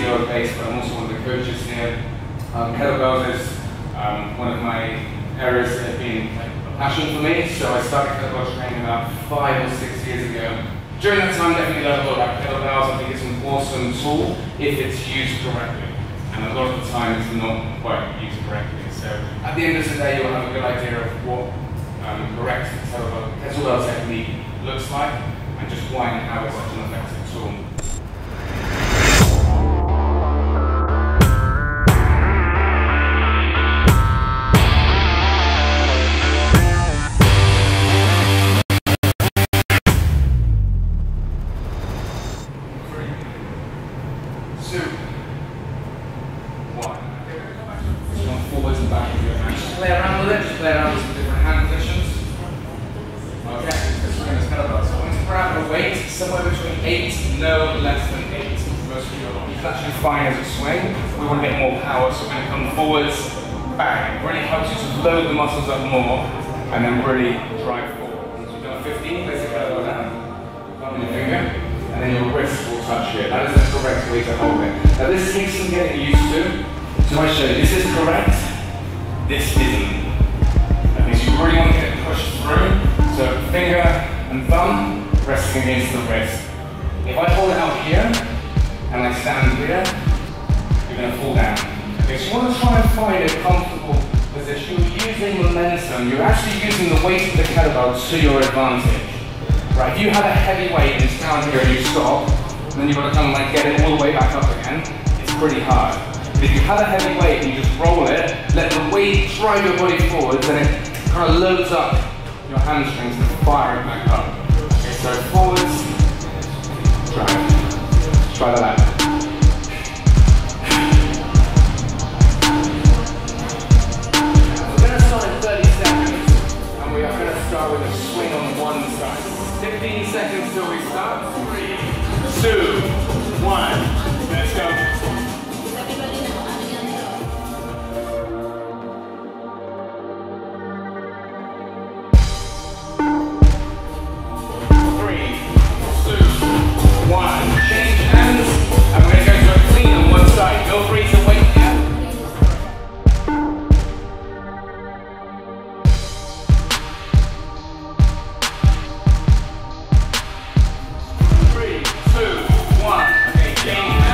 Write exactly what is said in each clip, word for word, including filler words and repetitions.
E O base, but I'm also one of the coaches here. Um, Kettlebells is um, one of my areas that have been like, a passion for me, so I started kettlebell training about five or six years ago. During that time, definitely learned a lot about kettlebells. I think it's an awesome tool if it's used correctly, and a lot of the time it's not quite used correctly. So at the end of the day, you'll have a good idea of what um, correct kettlebell, kettlebell technique looks like, and just why and how it's such an effective tool. Two, one. Just going forwards and back with your hands. Just play around with it, just play around with some different hand positions. Okay, this is kettlebell. So I'm going to grab a weight somewhere between eight, no less than eight. Most people you can actually find as a swing. We want a bit more power, so we're going to come forwards, bang. Really helps you to load the muscles up more, and then really drive forward. So we've done fifteen, place the kettlebell down, thumb your finger. And then your wrist will touch it. That is the correct way to hold it. Now this takes some getting used to. So I show you, this is correct, this isn't. Okay, so you really want to get it pushed through. So finger and thumb resting against the wrist. If I hold it out here, and I stand here, you're going to fall down. Okay, so you want to try and find a comfortable position. You're using momentum. You're actually using the weight of the kettlebell to your advantage. Right, if you have a heavy weight and it's down here and you stop, and then you've got to kind of like get it all the way back up again, it's pretty hard. But if you have a heavy weight and you just roll it, let the weight drive your body forwards, and it kind of loads up your hamstrings to fire it back up. Okay, so forwards, drive. Try that out. We're going to start in thirty seconds, and we are going to start with a swing on one side. fifteen seconds till we start. Three, two, one. Let's go. Three, two, one. Change hands, and we're going to go to a clean on one side. Feel free to wait here. Three, two, one. Okay, change.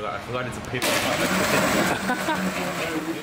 that I forgot it's a paper.